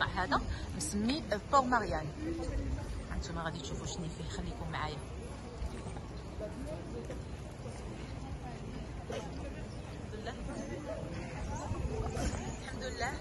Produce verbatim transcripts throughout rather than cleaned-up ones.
المقطع هذا مسمي بور ماريان. هانتوما غادي تشوفوا شنو فيه، خليكم معايا. الحمد لله.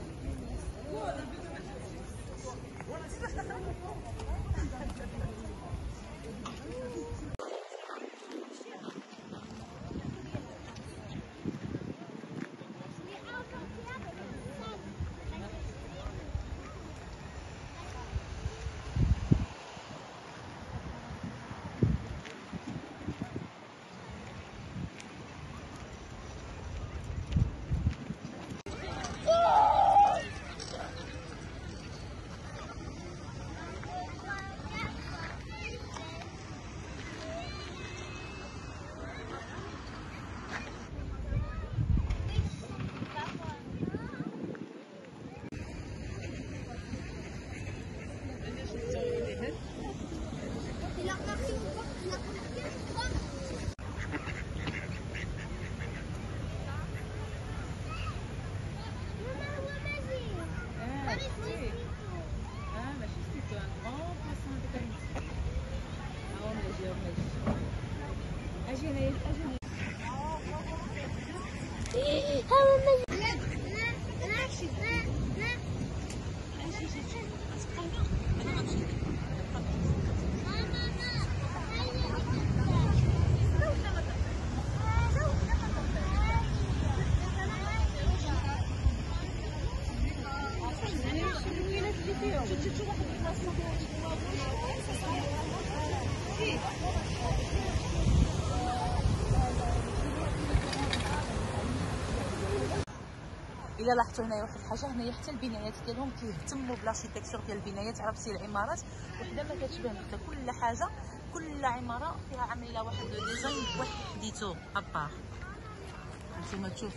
الا لاحظتوا هنايا واحد الحاجه، هنايا حتى البنايات ديالهم كيهتموا بالاركيتكتور ديال البنايات. عرفتي العمارات وحده ما كتشبه مثل كل حاجه، كل عماره فيها عامله واحد ديزاين واحد حديتو ابار. هانتوما تشوف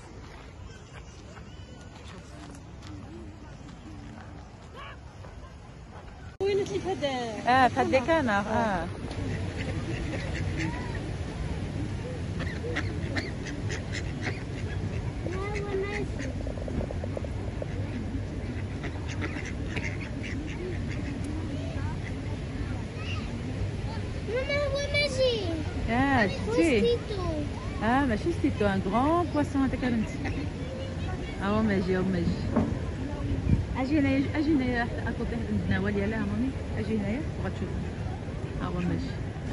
وين في هذا اه في هاد لي كانار. اه اه شفتي؟ اه ماشي ستيتو، ان غران بواسون هذاك بنتي. ها هو ماجي، ها هو ماجي. اجي هنايا، اجي هنايا اكوطي هاد النواة ديالها مامي، اجي هنايا وغتشوف. ها هو ماجي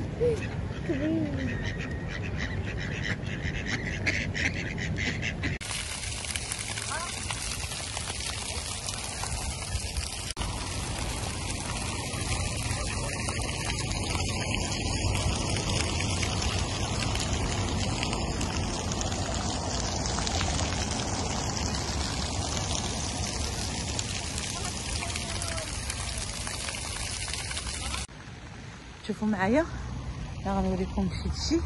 شوفوا معايا. لا غنوريكم شي شي.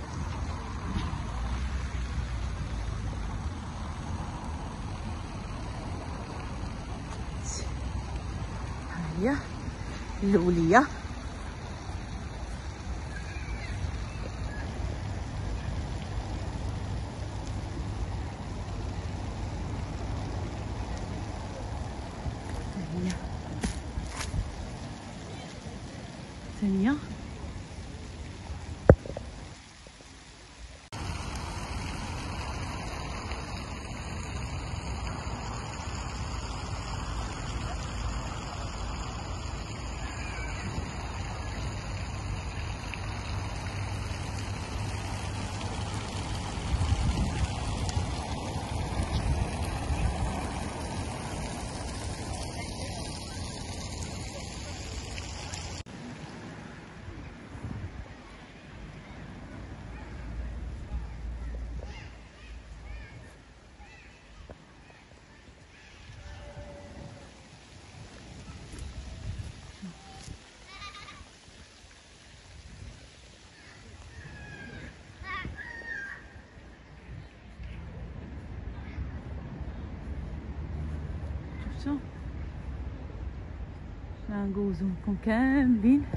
ها هي الاوليه. ها هي الثانيه. شفتوا؟ غندوزو لكم كاملين.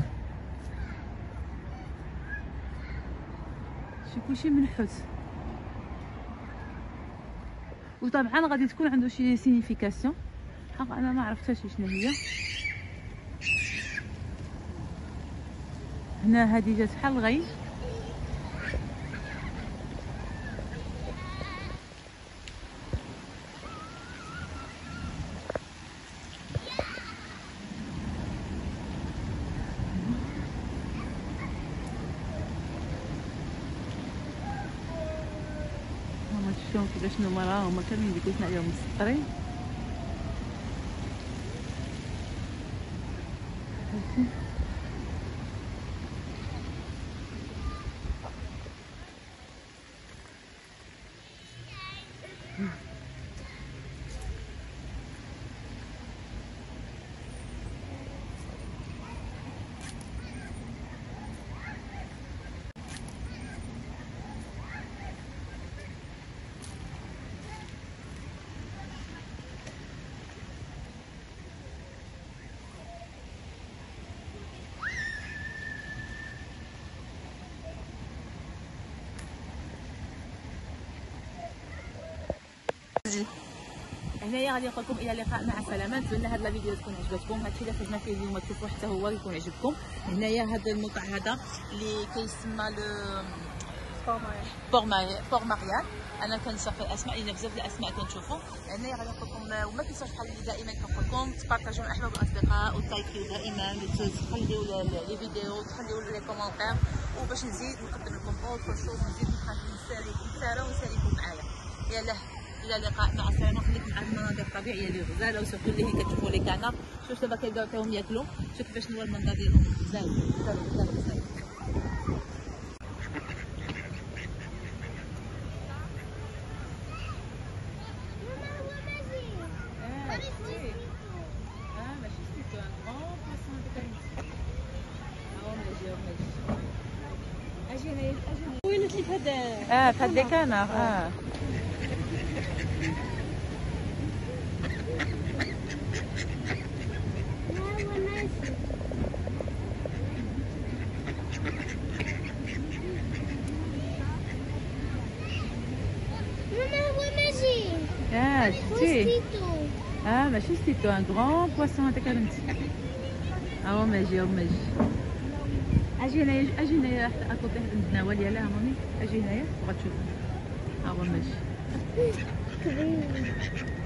شي كلشي منحوت، وطبعا غادي تكون عنده شي سينيفيكاسيون. الحق انا ما عرفتهاش شنو هي. هنا هذه جات بحال الغي. هما شفتوهم كيفاش هما راه هما كاملين اللي قلنا عليهم مسطرين. هنايا غادي نقول لكم الى اللقاء مع السلامه. نتمنى هذا الفيديو تكون عجبتكم. هادشي اللي خرجنا فيه اليوم تشوفوا حتى هو يكون عجبكم. هنايا هذا الموقع هذا اللي كيسمى لو فور ماريال. انا كنشوف في الاسماء لان بزاف ديال الاسماء كنشوفوا هنايا. غادي نقول لكم وما تنساوش بحال اللي دائما كنقول لكم تبارطاجيو مع الاحباب والاصدقاء وتلايكيو دائما، تخليو لي فيديو، تخليو لي كومونتير، وباش نزيد نقدم لكم اوتر شوز، نزيد نساليكم كثاره ونساليكم معايا. يلاه الى اللقاء مع السلامه. خليكم مع المناظر الطبيعيه اللي غزاله، وسيرتو اللي هي كتشوفوا لي كانار. شوف دابا كيبداو حتىهم ياكلوا، شوف كيفاش هو المنظر ديالهم غزال غزال غزال غزال. وين في هذا؟ اه في هذا كانار. اه اه شفتي؟ اه ماشي ستيتو، ان غران بواسون هذاك بنتي. ها هو ماجي، هو ماجي. اجي هنايا، اجي هنايا حتى اكوطي حدا النوال يلاه مامي. اجي هنايا وغتشوفي. ها هو ماجي.